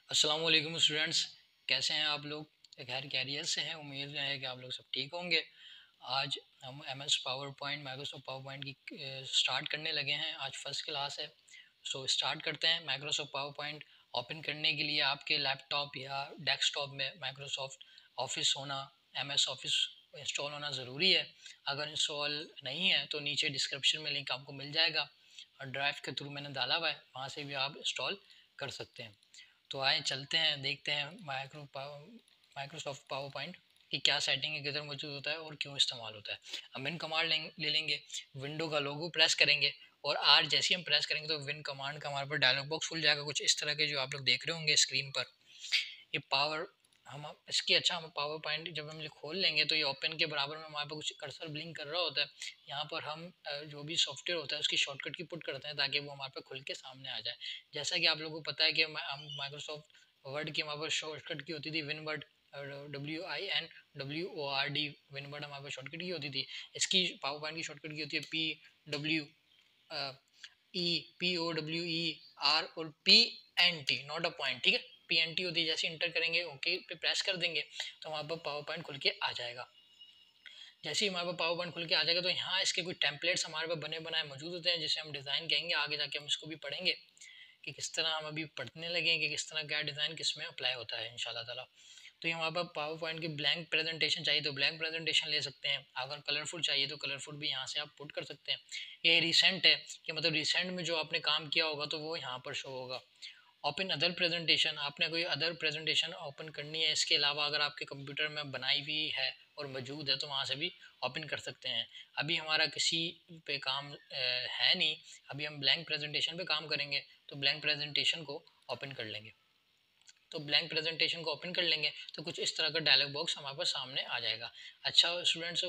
अस्सलाम वालेकुम स्टूडेंट्स, कैसे हैं आप लोग? खैर खैरियत से हैं। उम्मीद है कि आप लोग सब ठीक होंगे। आज हम MS PowerPoint Microsoft PowerPoint की स्टार्ट करने लगे हैं। आज फर्स्ट क्लास है, सो स्टार्ट करते हैं। माइक्रोसॉफ्ट पावर पॉइंट ओपन करने के लिए आपके लैपटॉप या डेस्कटॉप में माइक्रोसॉफ्ट ऑफिस होना, एमएस ऑफिस इंस्टॉल होना ज़रूरी है। अगर इंस्टॉल नहीं है तो नीचे डिस्क्रिप्शन में लिंक आपको मिल जाएगा और ड्राइव के थ्रू मैंने डाला हुआ है, वहाँ से भी आप इंस्टॉल कर सकते हैं। तो आए चलते हैं, देखते हैं माइक्रोसॉफ्ट पावर पॉइंट की क्या सेटिंग है, किधर मौजूद होता है और क्यों इस्तेमाल होता है। हम विन कमांड ले लेंगे, विंडो का लोगो प्रेस करेंगे और आर जैसे हम प्रेस करेंगे तो विन कमांड का हमारे पास डायलॉग बॉक्स खुल जाएगा, कुछ इस तरह के जो आप लोग देख रहे होंगे स्क्रीन पर। ये पावर हम इसकी हम पावर पॉइंट जब हम खोल लेंगे तो ये ओपन के बराबर में हमारे पास कुछ कर्सर ब्लिंक कर रहा होता है। यहाँ पर हम जो भी सॉफ्टवेयर होता है उसकी शॉर्टकट की पुट करते हैं ताकि वो हमारे पास खुल के सामने आ जाए। जैसा कि आप लोगों को पता है कि हम माइक्रोसॉफ्ट वर्ड की हमारे पास शॉर्टकट की होती थी WinWord, WINWORD WinWord हमारे पास शॉर्टकट की होती थी। इसकी पावर पॉइंट की शॉर्टकट की होती है PWR और PNT, नॉट अ पॉइंट, ठीक है। PNT होती है, जैसे इंटर करेंगे ओके पे प्रेस कर देंगे तो हमारे पास पावर पॉइंट खुल के आ जाएगा। जैसे ही हमारे पास पावर पॉइंट खुल के आ जाएगा तो यहाँ इसके कुछ टेम्पलेट्स हमारे पास बने बनाए मौजूद होते हैं जिसे हम डिज़ाइन कहेंगे। आगे जाके हम इसको भी पढ़ेंगे कि किस तरह हम अभी पढ़ने लगे कि किस तरह क्या डिज़ाइन किस में अप्लाई होता है इंशाल्लाह ताला। तो ये हमारे पास पावर पॉइंट की ब्लैंक प्रेजेंटेशन चाहिए तो ब्लैंक प्रेजेंटेशन ले सकते हैं। अगर कलरफुल चाहिए तो कलरफुल भी यहाँ से आप पुट कर सकते हैं। ये रिसेंट है कि मतलब रिसेंट में जो आपने काम किया होगा तो वो यहाँ पर शो होगा। ओपन अदर प्रेजेंटेशन, आपने कोई अदर प्रेजेंटेशन ओपन करनी है इसके अलावा अगर आपके कंप्यूटर में बनाई हुई है और मौजूद है तो वहाँ से भी ओपन कर सकते हैं। अभी हमारा किसी पे काम है नहीं, अभी हम ब्लैंक प्रेजेंटेशन पे काम करेंगे तो ब्लैंक प्रेजेंटेशन को ओपन कर लेंगे। तो ब्लैंक प्रेजेंटेशन को ओपन कर लेंगे तो कुछ इस तरह का डायलॉग बॉक्स हमारे पास सामने आ जाएगा। अच्छा स्टूडेंट्स,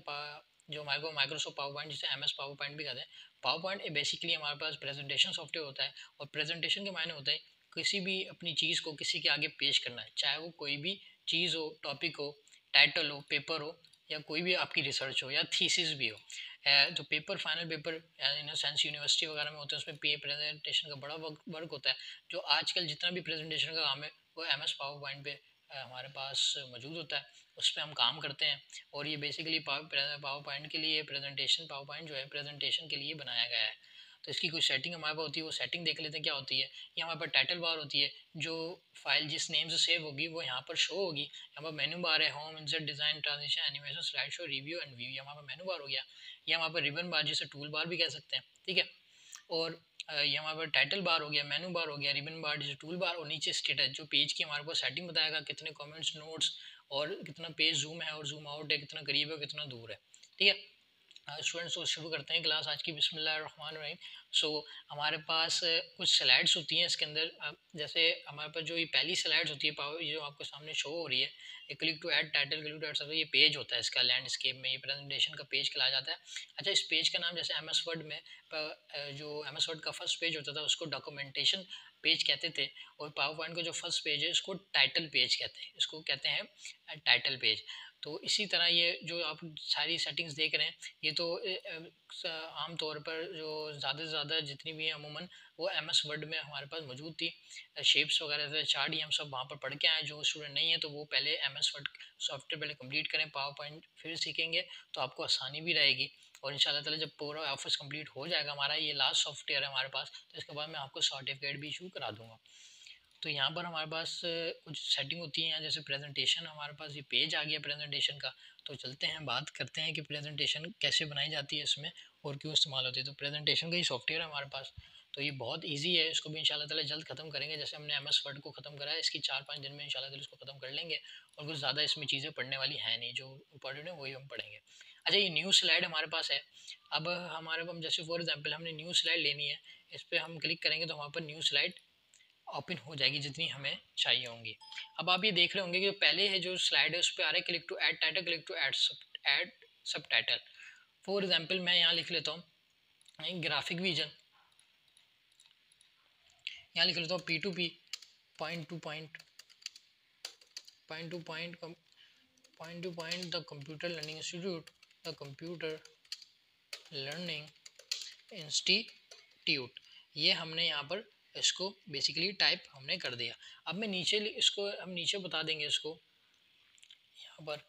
जो माइक्रोसॉफ्ट पावर पॉइंट जिसे एमएस पावर पॉइंट भी कहते हैं, पावर पॉइंट बेसिकली हमारे पास प्रेजेंटेशन सॉफ्टवेयर होता है और प्रेजेंटेशन के मायने होता है किसी भी अपनी चीज़ को किसी के आगे पेश करना है, चाहे वो कोई भी चीज़ हो, टॉपिक हो, टाइटल हो, पेपर हो या कोई भी आपकी रिसर्च हो या थीसिस भी हो। जो paper final paper in sense university वगैरह में होते हैं उसमें प्रेजेंटेशन का बड़ा वर्क होता है। जो आजकल जितना भी प्रेजेंटेशन का काम है वो एमएस पावर पॉइंट पे हमारे पास मौजूद होता है, उस पर हम काम करते हैं। और ये बेसिकली पावर पॉइंट के लिए प्रेजेंटेशन, पावर पॉइंट जो है प्रेजेंटेशन के लिए बनाया गया है। तो इसकी कुछ सेटिंग हमारे पास होती है, वो सेटिंग देख लेते हैं क्या होती है। ये हमारे पास टाइटल बार होती है, जो फाइल जिस नेम से सेव होगी वो यहाँ पर शो होगी। यहाँ पर मेनू बार है, home, insert, design, transition, animation, slide show, review and view, ये हमारे पास मेनू बार हो गया। ये हमारे पास रिबन बार जिसे टूल बार भी कह सकते हैं, ठीक है। और ये हमारे पास टाइटल बार हो गया, मेनू बार हो गया, रिबन बार जिसे टूल बार, और नीचे स्टेटस जो पेज की हमारे पास सेटिंग बताएगा, कितने कमेंट्स, नोट्स और कितना पेज जूम है और जूम आउट है, कितना करीब है कितना दूर है, ठीक है। स्टूडेंट्स तो शुरू करते हैं क्लास आज की। बिस्मिल्लाहिर्रहमानिर्रहीम। सो हमारे पास कुछ स्लाइड्स होती हैं इसके अंदर। जैसे हमारे पास जो ये पहली स्लाइड्स होती है पावर, ये जो आपको सामने शो हो रही है, click to add title, click to add sub, ये पेज होता है इसका लैंडस्केप में, ये प्रेजेंटेशन का पेज कहलाया जाता है। अच्छा, इस पेज का नाम जैसे एमएस वर्ड में जो एमएस वर्ड का फर्स्ट पेज होता था उसको डॉक्यूमेंटेशन पेज कहते थे, और पावर पॉइंट का जो फर्स्ट पेज है उसको टाइटल पेज कहते हैं, इसको कहते हैं टाइटल पेज। तो इसी तरह ये जो आप सारी सेटिंग्स देख रहे हैं ये तो आम तौर पर जो ज़्यादा से ज़्यादा जितनी भी हैं अमूमन वो एमएस वर्ड में हमारे पास मौजूद थी। शेप्स वगैरह से चार्ट ही हम सब वहाँ पर पढ़ के आए। जो स्टूडेंट नहीं है तो वो पहले एमएस वर्ड सॉफ्टवेयर पहले कंप्लीट करें, पावर पॉइंट फिर सीखेंगे तो आपको आसानी भी रहेगी। और इंशाल्लाह ताला जब पूरा ऑफिस कंप्लीट हो जाएगा, हमारा ये लास्ट सॉफ्टवेयर है हमारे पास, तो इसके बाद मैं आपको सर्टिफिकेट भी इशू करा दूँगा। तो यहाँ पर हमारे पास कुछ सेटिंग होती है। यहाँ जैसे प्रेजेंटेशन, हमारे पास ये पेज आ गया प्रेजेंटेशन का। तो चलते हैं बात करते हैं कि प्रेजेंटेशन कैसे बनाई जाती है इसमें और क्यों इस्तेमाल होती है। तो प्रेजेंटेशन का ही सॉफ्टवेयर है हमारे पास, तो ये बहुत इजी है, इसको भी इंशाल्लाह ताला जल्द खत्म करेंगे। जैसे हमने एमएस वर्ड को खत्म करा है, इसकी 4-5 दिन में इंशाल्लाह ताला इसको खत्म कर लेंगे। और कुछ ज़्यादा इसमें चीज़ें पढ़ने वाली हैं नहीं, जो इंपॉर्टेंट है वही हम पढ़ेंगे। अच्छा, ये न्यू स्लाइड हमारे पास है। अब हमारे पास जैसे फॉर एग्जाम्पल हमने न्यू स्लाइड लेनी है, इस पर हम क्लिक करेंगे तो वहाँ पर न्यू स्लाइड ओपन हो जाएगी जितनी हमें चाहिए होंगी। अब आप ये देख रहे होंगे कि जो पहले है जो स्लाइड है उस पर आ रहा है click to add title, click to add subtitle. For example मैं यहाँ लिख लेता हूँ ग्राफिक विजन, यहाँ लिख लेता हूँ P2P, point to point, point to point, point to point the computer learning institute, the computer learning institute. ये हमने यहाँ पर इसको बेसिकली टाइप हमने कर दिया। अब मैं नीचे इसको हम नीचे बता देंगे इसको यहाँ पर,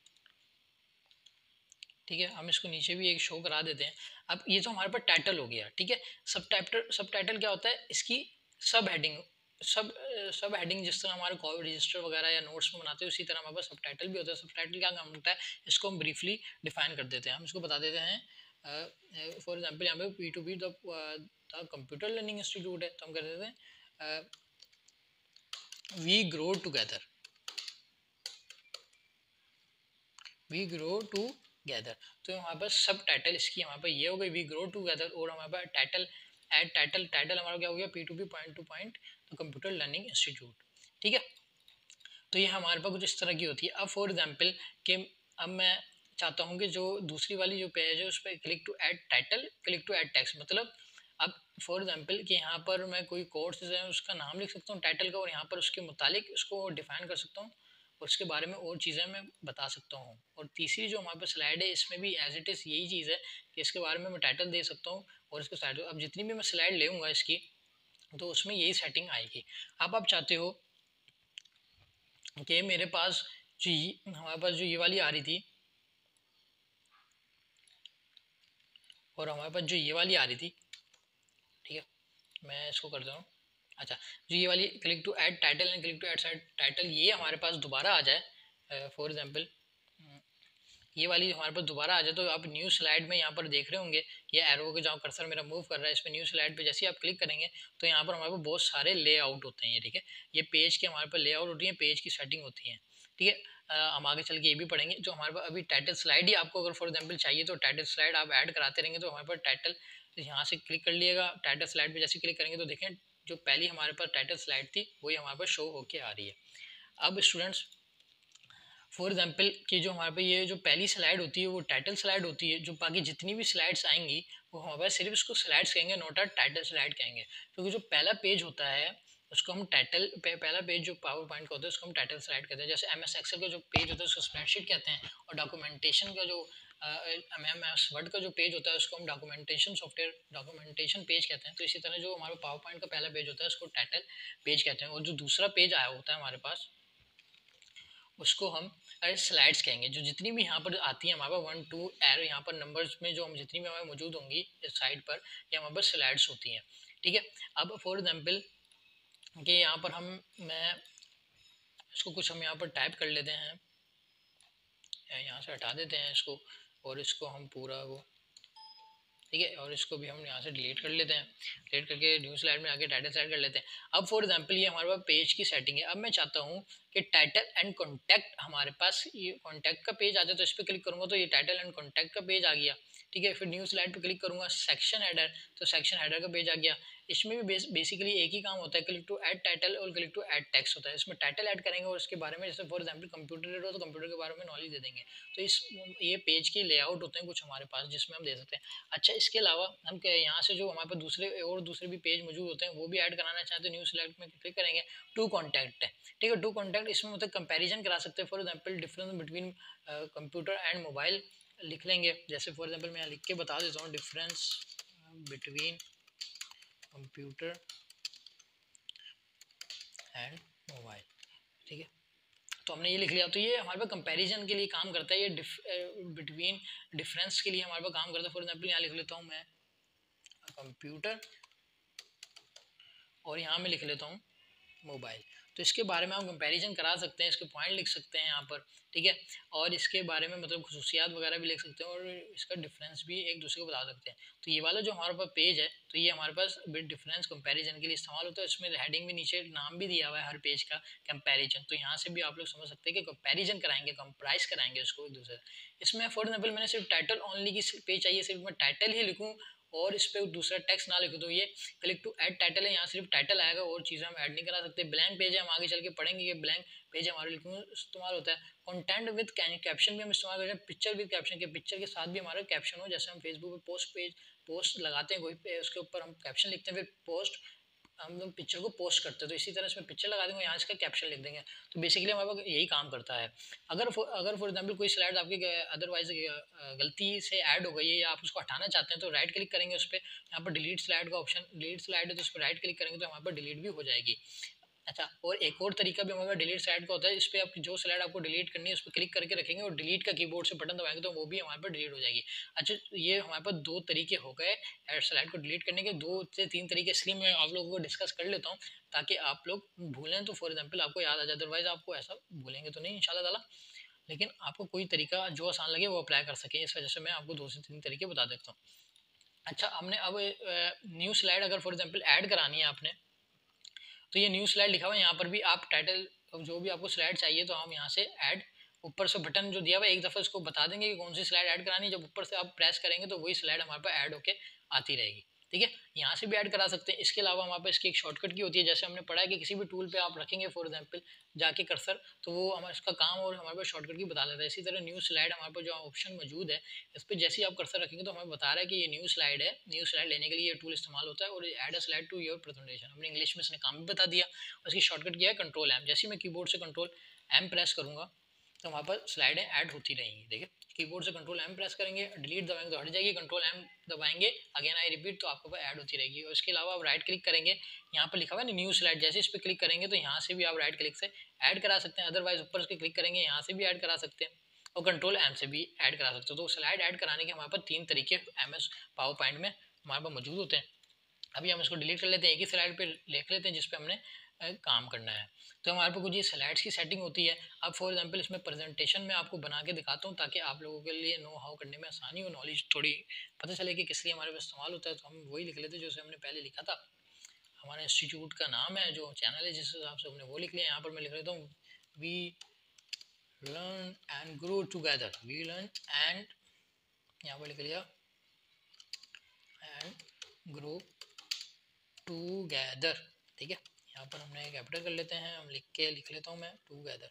ठीक है। हम इसको नीचे भी एक शो करा देते हैं। अब ये तो हमारे पास टाइटल हो गया, ठीक है। सब टाइटल क्या होता है, इसकी सब हेडिंग, सब हेडिंग जिस तरह हमारे कॉल रजिस्टर वगैरह या नोट्स में बनाते हैं उसी तरह हमारे पास सब टाइटल भी होता है। सब टाइटल क्या काम होता है, इसको हम ब्रीफली डिफाइन कर देते हैं। हम इसको बता देते हैं, फॉर एग्जाम्पल यहाँ पे P2P the computer learning institute है, तो हम कर देते हैं we grow together, we grow together. तो हमारे पास सब टाइटल इसकी हमारे पास ये हो गई वी ग्रो टुगेदर, और हमारे पास टाइटल एड टाइटल हमारा क्या हो गया P2P point to point the computer learning institute, ठीक है। तो ये हमारे पास कुछ इस तरह की होती है। अब फॉर एग्जाम्पल कि अब मैं चाहता हूँ कि जो दूसरी वाली जो पेज है उस पर click to add title, click to add text, मतलब अब फॉर एग्जाम्पल कि यहाँ पर मैं कोई कोर्स है उसका नाम लिख सकता हूँ टाइटल का, और यहाँ पर उसके मुतालिक उसको डिफाइन कर सकता हूँ और उसके बारे में और चीज़ें मैं बता सकता हूँ। और तीसरी जो हमारे पास स्लाइड है इसमें भी एज इट इज़ यही चीज़ है कि इसके बारे में मैं टाइटल दे सकता हूँ और इसको साइड, अब जितनी भी मैं स्लाइड लेऊँगा इसकी तो उसमें यही सेटिंग आएगी। अब आप चाहते हो कि मेरे पास जो हमारे पास जो ये वाली आ रही थी और हमारे पास जो ये वाली आ रही थी, ठीक है, मैं इसको करता हूँ। अच्छा, जो ये वाली click to add title and click to add title ये हमारे पास दोबारा आ जाए, फॉर एग्जांपल ये वाली हमारे पास दोबारा आ जाए, तो आप न्यू स्लाइड में यहाँ पर देख रहे होंगे ये एरो के जहाँ कर्सर मेरा मूव कर रहा है इस पर न्यू स्लाइड पे जैसे ही आप क्लिक करेंगे तो यहाँ पर हमारे पास बहुत सारे लेआउट होते हैं ये, ठीक है। ये पेज के हमारे पास लेआउट होती है, पेज की सेटिंग होती है, ठीक है। हम आगे चल के ये भी पढ़ेंगे। जो हमारे पास अभी टाइटल स्लाइड ही आपको अगर फॉर एग्जाम्पल चाहिए तो टाइटल स्लाइड आप ऐड कराते रहेंगे, तो हमारे पास टाइटल यहाँ से क्लिक कर लिएगा, टाइटल स्लाइड पर जैसे क्लिक करेंगे तो देखें जो पहली हमारे पास टाइटल स्लाइड थी वही हमारे पास शो होके आ रही है। अब स्टूडेंट्स फॉर एग्जाम्पल कि जो हमारे पे ये जो पहली स्लाइड होती है वो टाइटल स्लाइड होती है, जो बाकी जितनी भी स्लाइड्स आएंगी वो हमारे पास सिर्फ इसको स्लाइड्स कहेंगे, नोट अ टाइटल स्लाइड कहेंगे। क्योंकि जो पहला पेज होता है उसको हम टाइटल पहला पेज जो पावर पॉइंट का होता है उसको हम टाइटल स्लाइड कहते हैं। जैसे MS एक्सेल का जो पेज होता है उसको स्प्रेडशीट कहते हैं, और डॉक्यूमेंटेशन का जो MS वर्ड का जो पेज होता है उसको हम डॉक्यूमेंटेशन सॉफ्टवेयर डॉक्यूमेंटेशन पेज कहते हैं। तो इसी तरह जो हमारा पावर पॉइंट का पहला पेज होता है उसको टाइटल पेज कहते हैं, और जो दूसरा पेज आया होता है हमारे पास उसको हम स्लाइड्स कहेंगे। जो जितनी भी यहाँ पर आती है हमारे पास 1 2 एरो यहाँ पर नंबर्स में जो हम जितनी भी हमारे मौजूद होंगी इस साइड पर ये हमारे पास स्लाइड्स होती हैं, ठीक है। अब फॉर एग्जांपल कि यहाँ पर मैं इसको कुछ हम यहाँ पर टाइप कर लेते हैं, यहाँ से हटा देते हैं इसको और इसको हम पूरा वो, ठीक है, और इसको भी हम यहाँ से डिलीट कर लेते हैं। डिलीट करके न्यू स्लाइड में आके टाइटल स्लाइड कर लेते हैं। अब फॉर एग्जांपल ये हमारे पास पेज की सेटिंग है। अब मैं चाहता हूँ कि टाइटल एंड कॉन्टैक्ट हमारे पास ये कॉन्टैक्ट का पेज आ जाए, तो इस पर क्लिक करूँगा तो ये टाइटल एंड कॉन्टैक्ट का पेज आ गया, ठीक है। फिर न्यू स्लाइड पर क्लिक करूँगा सेक्शन हेडर, तो सेक्शन हेडर का पेज आ गया। इसमें भी बेसिकली एक ही काम होता है, क्लिक टू ऐड टाइटल और क्लिक टू ऐड टेक्स्ट होता है। इसमें टाइटल ऐड करेंगे और उसके बारे में जैसे फॉर एग्जांपल कंप्यूटर हो तो कंप्यूटर के बारे में नॉलेज दे देंगे। तो ये पेज के लेआउट होते हैं कुछ हमारे पास जिसमें हम दे सकते हैं। अच्छा, इसके अलावा हम यहाँ से जो हमारे पास दूसरे भी पेज मौजूद होते हैं वो भी ऐड कराना चाहते हैं, न्यू सेलेक्ट में क्लिक करेंगे, टू कॉन्टैक्ट है, ठीक है। टू कॉन्टैक्ट इसमें मतलब कंपैरिजन करा सकते हैं। For example difference between computer and mobile लिख लेंगे। जैसे फॉर एग्जांपल मैं यहाँ लिख के बता देता हूँ, difference between computer and mobile, ठीक है। तो हमने ये लिख लिया। तो ये हमारे पास कंपैरिजन के लिए काम करता है, ये बिटवीन डिफरेंस के लिए हमारे पास काम करता है। फॉर एग्जांपल यहाँ लिख लेता हूँ मैं कंप्यूटर और यहाँ मैं लिख लेता हूँ मोबाइल। तो इसके बारे में हम कंपैरिजन करा सकते हैं, इसके पॉइंट लिख सकते हैं यहाँ पर, ठीक है। और इसके बारे में मतलब खसूसियात वगैरह भी लिख सकते हैं और इसका डिफरेंस भी एक दूसरे को बता सकते हैं। तो ये वाला जो हमारे पास पेज है तो ये हमारे पास बिट डिफरेंस कंपैरिजन के लिए इस्तेमाल होता है। इसमें हेडिंग भी नीचे नाम भी दिया हुआ है हर पेज का, कंपैरिजन। तो यहाँ से भी आप लोग समझ सकते हैं कि कंपैरिजन कराएंगे, कंप्राइज कराएंगे उसको एक दूसरे। इसमें फॉर एग्जाम्पल मैंने सिर्फ टाइटल ओनली की पेज चाहिए, सिर्फ मैं टाइटल ही लिखूँ और इस पर दूसरा टेक्स्ट ना लिखो, तो ये क्लिक टू ऐड टाइटल है, यहाँ सिर्फ टाइटल आएगा और चीज़ें हम ऐड नहीं करा सकते। ब्लैंक पेज है, हम आगे चल के पढ़ेंगे कि ब्लैंक पेज हमारे लिए क्यों इस्तेमाल होता है। कंटेंट विद कैप्शन भी हम इस्तेमाल करते हैं, पिक्चर विद कैप्शन के पिक्चर के साथ भी हमारा कैप्शन हो। जैसे हम फेसबुक पे पोस्ट लगाते हैं कोई पे, उसके ऊपर हम कैप्शन लिखते हैं, फिर पोस्ट हम लोग पिक्चर को पोस्ट करते हैं, तो इसी तरह इसमें पिक्चर लगा देंगे, यहाँ इसका कैप्शन लिख देंगे। तो बेसिकली हमारे पास यही काम करता है। अगर फॉर एग्जांपल कोई स्लाइड आपकी अदरवाइज गलती से ऐड हो गई है या आप उसको हटाना चाहते हैं, तो राइट क्लिक करेंगे उस पर, यहाँ पर डिलीट स्लाइड का ऑप्शन, डिलीट स्लाइड है तो उस पर राइट क्लिक करेंगे तो हमारे पर डिलीट भी हो जाएगी। अच्छा, और एक और तरीका भी हमारे डिलीट स्लाइड का होता है, इस पर आप जो स्लाइड आपको डिलीट करनी है उस पर क्लिक करके रखेंगे और डिलीट का कीबोर्ड से बटन दबाएंगे तो वो भी हमारे पास डिलीट हो जाएगी। अच्छा, ये हमारे पास दो तरीके हो गए स्लाइड को डिलीट करने के, 2 से 3 तरीके, इसलिए मैं आप लोगों को डिस्कस कर लेता हूँ ताकि आप लोग भूलें तो फॉर एग्जाम्पल आपको याद आ जाए, अदरवाइज आपको ऐसा भूलेंगे तो नहीं इंशाल्लाह ताला, लेकिन आपको कोई तरीका जो आसान लगे वो अप्लाई कर सकें, इस वजह से मैं आपको 2 से 3 तरीके बता देता हूँ। अच्छा, हमने अब न्यू स्लाइड अगर फॉर एग्जाम्पल ऐड करानी है आपने, तो ये न्यू स्लाइड लिखा हुआ है, यहाँ पर भी आप टाइटल जो भी आपको स्लाइड चाहिए तो हम यहाँ से ऐड, ऊपर से बटन जो दिया हुआ है एक दफ़ा इसको बता देंगे कि कौन सी स्लाइड ऐड करानी है, जब ऊपर से आप प्रेस करेंगे तो वही स्लाइड हमारे पास ऐड होके आती रहेगी। ठीक है, यहाँ से भी ऐड करा सकते हैं। इसके अलावा हमारे पास इसकी एक शॉर्टकट की होती है, जैसे हमने पढ़ा है कि किसी भी टूल पे आप रखेंगे फॉर एग्जांपल जाके कर्सर, तो वो हमारे इसका काम और हमारे पास शॉर्टकट की बता देता है। इसी तरह न्यू स्लाइड हमारे पास जो ऑप्शन मौजूद है, इस पर जैसे ही आप कर्सर रखेंगे तो हमें बता रहा है कि ये न्यू स्लाइड है, न्यू स्लाइड लेने के लिए ये टूल इस्तेमाल होता है और add a slide to your presentation, हमने इंग्लिश में इसने काम भी बता दिया। उसकी शॉर्टकट किया है कंट्रोल एम, जैसे ही मैं कीबोर्ड से कंट्रोल एम प्रेस करूँगा तो वहाँ पर स्लाइडें ऐड होती रहेंगी। देखिए, कीबोर्ड से कंट्रोल एम प्रेस करेंगे, डिलीट दबाएंगे तो हट जाएगी, कंट्रोल एम दबाएंगे अगेन आई रिपीट तो आपके पास ऐड होती रहेगी। और इसके अलावा आप राइट क्लिक करेंगे, यहाँ पर लिखा हुआ है न्यू स्लाइड, जैसे इस पर क्लिक करेंगे तो यहाँ से भी आप राइट क्लिक से ऐड करा सकते हैं, अदरवाइज ऊपर उसके क्लिक करेंगे यहाँ से भी ऐड करा सकते हैं और कंट्रोल एम से भी ऐड करा सकते हो। तो स्लाइड ऐड कराने के हमारे पास 3 तरीके MS पावर पॉइंट में हमारे पास मौजूद होते हैं। अभी हम इसको डिलीट कर लेते हैं, एक ही स्लाइड पे लिख लेते हैं जिस पे हमने काम करना है। तो हमारे पास कुछ ये स्लाइड्स की सेटिंग होती है। अब फॉर एग्जांपल इसमें प्रेजेंटेशन में आपको बना के दिखाता हूँ ताकि आप लोगों के लिए नो हाउ करने में आसानी हो, नॉलेज थोड़ी पता चले कि किस लिए हमारे पास इस्तेमाल होता है। तो हम वही लिख लेते हैं जो हमने पहले लिखा था, हमारे इंस्टीट्यूट का नाम है, जो चैनल है जिस हिसाब से हमने वो लिख लिया। यहाँ पर मैं लिख लेता हूँ we learn and grow together, we learn and, यहाँ पर लिख लिया एंड ग्रो टुगेदर। ठीक है, यहाँ पर हमने कैपिटल कर लेते हैं, हम लिख लेता हूँ मैं टुगेदर।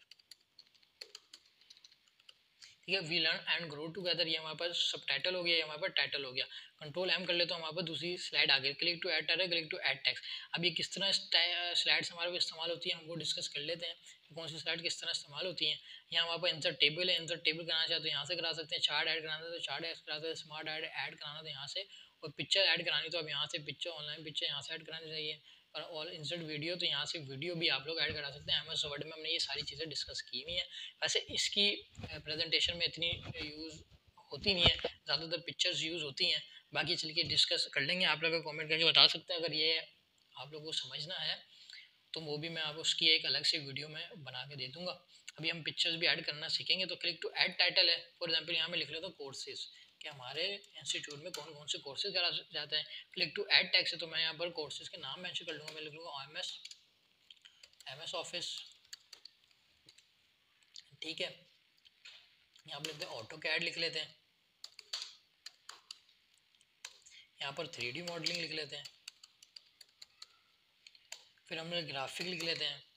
ठीक है, we learn and grow together, ये हमारे पास सब टाइटल हो गया, ये हमारे पास टाइटल हो गया। कंट्रोल एम कर लेता हूँ, हमारे पास दूसरी स्लाइड आ गई, click to add title, click to add text. अब ये किस तरह स्लाइड्स हमारे पास इस्तेमाल होती है, हम वो डिस्कस कर लेते हैं कि कौन सी स्लाइड किस तरह इस्तेमाल होती हैं। यहाँ हमारे पास इंसर्ट टेबल है, इंसर्ट टेबल कराना चाहे तो यहाँ से करा सकते हैं, चार्ट ऐड कराना तो चार्ट ऐड करा सकते हैं, स्मार्ट ऐड कराना तो यहाँ से, और पिक्चर ऐड करानी तो अब यहाँ से पिक्चर, ऑनलाइन पिक्चर यहाँ से ऐड करानी चाहिए, और ऑल इंसर्ट वीडियो तो यहाँ से वीडियो भी आप लोग ऐड करा सकते हैं। MS वर्ड में हमने ये सारी चीज़ें डिस्कस की हुई हैं। वैसे इसकी प्रेजेंटेशन में इतनी यूज़ होती नहीं है, ज़्यादातर पिक्चर्स यूज़ होती हैं। बाकी चल के डिस्कस कर लेंगे, आप लोग कमेंट करके बता सकते हैं अगर ये आप लोगों को समझना है तो वो भी मैं आपको उसकी एक अलग से वीडियो में बना के दे दूँगा। अभी हम पिक्चर्स भी ऐड करना सीखेंगे। तो क्लिक टू ऐड टाइटल है, फॉर एग्जांपल यहाँ मैं लिख लेता हूँ कोर्सेज, कि हमारे इंस्टीट्यूट में कौन कौन से कोर्सेज करा जाते हैं। क्लिक टू ऐड टैग से तो मैं यहाँ पर कोर्सेज के नाम मेंशन कर लूँगा, मैं लिख लूँगा MS ऑफिस। ठीक है, यहाँ पर लिखते हैं ऑटो कैड लिख लेते हैं, यहाँ पर 3D मॉडलिंग लिख लेते हैं, फिर हम ग्राफिक लिख लेते हैं।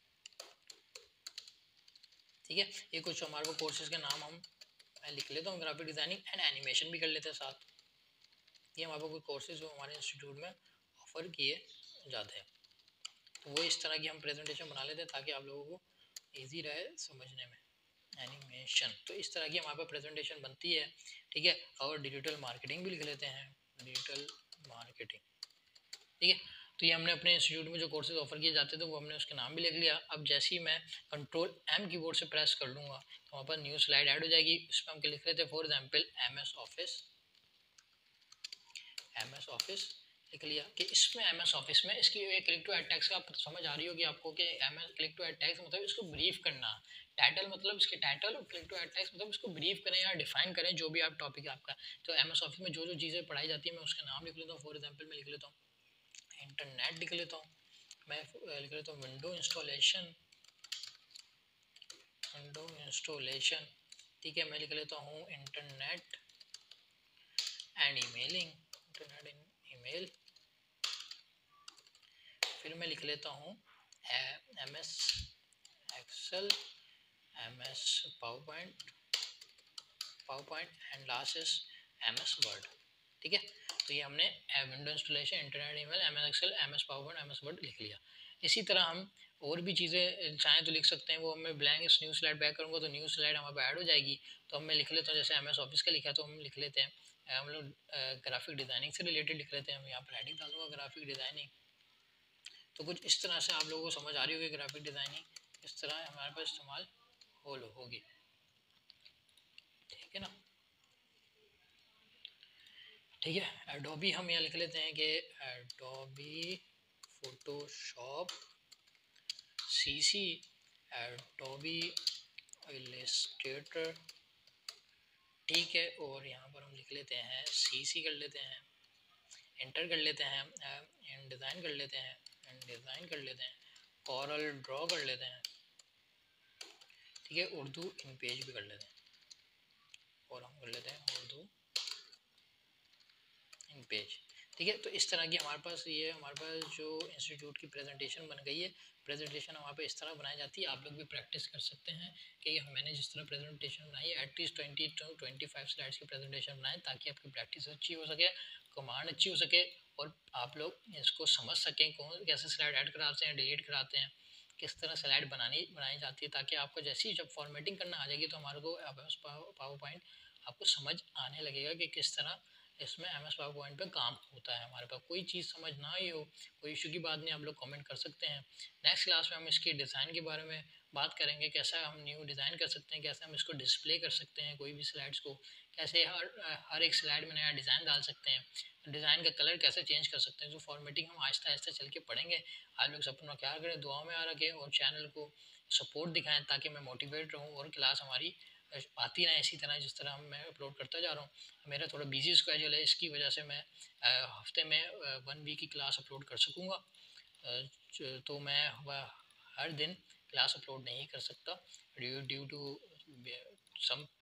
ठीक है, ये कुछ हमारे को कोर्सेज के नाम मैं लिख लेता हूँ, ग्राफिक डिज़ाइनिंग एंड एनिमेशन भी कर लेते हैं साथ। ये हमारे को कोई कोर्सेज जो हमारे इंस्टीट्यूट में ऑफर किए जाते हैं, तो वो इस तरह की हम प्रेजेंटेशन बना लेते हैं ताकि आप लोगों को ईजी रहे समझने में। एनिमेशन, तो इस तरह की हमारे पास प्रेजेंटेशन बनती है। ठीक है, और डिजिटल मार्केटिंग भी लिख लेते हैं, डिजिटल मार्केटिंग। ठीक है, तो ये हमने अपने इंस्टीट्यूट में जो कोर्सेज ऑफर किए जाते थे वो हमने उसके नाम भी लिख लिया। अब जैसे ही मैं कंट्रोल एम कीबोर्ड से प्रेस कर लूँगा तो वहाँ पर न्यू स्लाइड ऐड हो जाएगी। इसमें हम लिख लेते हैं फॉर एग्जाम्पल MS ऑफिस लिख लिया कि इसमें MS ऑफिस में इसकी क्लिक टू ऐड टैग्स का समझ आ रही होगी आपको कि क्लिक टू ऐड टैग्स मतलब इसको ब्रीफ करना, टाइटल मतलब इसके टाइटल, और क्लिक टू ऐड टैग्स मतलब इसको ब्रीफ करें या डिफाइन करें जो भी आप टॉपिक आपका। तो MS ऑफिस में जो जो चीज़ें पढ़ाई जाती है मैं उसका नाम लिख लेता हूँ। फॉर एग्जाम्पल मैं लिख लेता हूँ इंटरनेट, लिख लेता हूँ मैं, लिख लेता हूँ विंडो इंस्टॉलेशन। ठीक है, मैं लिख लेता हूँ internet and emailing, internet and email. फिर मैं लिख लेता हूँ MS Excel, MS PowerPoint and last is MS Word. ठीक है, तो ये हमने window installation, internet email, MS Excel, MS PowerPoint, MS Word लिख लिया। इसी तरह हम और भी चीज़ें चाहें तो लिख सकते हैं। वो मैं ब्लैंक न्यू स्लाइड बैक करूँगा तो न्यू स्लाइड हमारे पास ऐड हो जाएगी। तो हम मैं लिख लेता हूँ, जैसे MS ऑफिस का लिखा तो हम लिख लेते हैं हम लोग ग्राफिक डिज़ाइनिंग से रिलेटेड लिख लेते हैं। हम यहाँ पर हेडिंग डाल दूँगा ग्राफिक डिज़ाइनिंग। तो कुछ इस तरह से आप लोगों को समझ आ रही होगी ग्राफिक डिज़ाइनिंग इस तरह हमारे पास इस्तेमाल होगी, ठीक है ना। ठीक है, एडोबी हम यहाँ लिख लेते हैं कि Adobe Photoshop CC, Adobe Illustrator, ठीक है। और यहाँ पर हम लिख लेते हैं CC कर लेते हैं, एंटर कर लेते हैं, डिज़ाइन कर लेते हैं, डिज़ाइन कर लेते हैं, कॉरल ड्रॉ कर लेते हैं, ठीक है। उर्दू इन पेज भी कर लेते हैं, और हम कर लेते हैं उर्दू इन पेज, ठीक है। तो इस तरह की हमारे पास जो इंस्टीट्यूट की प्रेजेंटेशन बन गई है। प्रेजेंटेशन हमारे पास इस तरह बनाई जाती है। आप लोग भी प्रैक्टिस कर सकते हैं कि मैंने जिस तरह प्रेजेंटेशन बनाई है एटलीस्ट 20 to 25 स्लाइड्स की प्रेजेंटेशन बनाएं, ताकि आपकी प्रैक्टिस अच्छी हो सके, कमांड अच्छी हो सके, और आप लोग इसको समझ सकें कौन कैसे स्लाइड ऐड कराते हैं, डिलीट कराते हैं, किस तरह स्लाइड बनाई जाती है, ताकि आपको जैसी जब फॉर्मेटिंग करना आ जाएगी तो हमारे को पावर पॉइंट आपको समझ आने लगेगा कि किस तरह इसमें MS पावर पॉइंट पे काम होता है। हमारे पास कोई चीज़ समझ ना आई हो, कोई इशू की बात नहीं, आप लोग कमेंट कर सकते हैं। नेक्स्ट क्लास में हम इसकी डिज़ाइन के बारे में बात करेंगे, कैसा हम न्यू डिज़ाइन कर सकते हैं, कैसे हम इसको डिस्प्ले कर सकते हैं, कोई भी स्लाइड्स को कैसे हर एक स्लाइड में नया डिज़ाइन डाल सकते हैं, डिज़ाइन का कलर कैसे चेंज कर सकते हैं। जो फॉर्मेटिंग हम आहिस्ता आहिस्ता चल के पढ़ेंगे। आप लोग सब अपना ख्याल करें, दुआ में आ रखें, और चैनल को सपोर्ट दिखाएं ताकि मैं मोटिवेट रहूँ और क्लास हमारी आती रहे इसी तरह जिस तरह मैं अपलोड करता जा रहा हूँ। मेरा थोड़ा बिजी स्केड्यूल है, इसकी वजह से मैं हफ्ते में 1 वीक की क्लास अपलोड कर सकूँगा। तो मैं हर दिन क्लास अपलोड नहीं कर सकता ड्यू टू सम